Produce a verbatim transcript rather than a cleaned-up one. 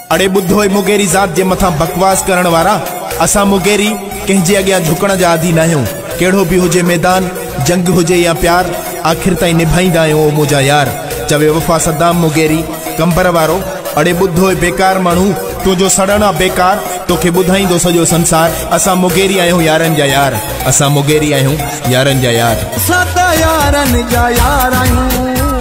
अड़े बुद्धो मुगेरी जात जे मथा बकवास करण वारा, असा मुगेरी कंहिंजे अॻियां झुकण जा आदी न आहियूं। कहिड़ो भी हुजे मैदान, जंग हुजे या प्यार, आखिर ताईं निभाईंदा आहियूं ओ मुंहिंजा यार। चवे वफ़ा सद्दाम मुगेरी कंबर वारो। अड़े बुद्धो बेकार माण्हू, तुंहिंजो सड़ण आहे बेकार, तोखे ॿुधाईंदो सॼो संसार। असां मुगेरी आहियूं यारनि जा यार, असां मुगेरी आहियूं यारनि जा यार। असां त यारनि जा यार आहियूं।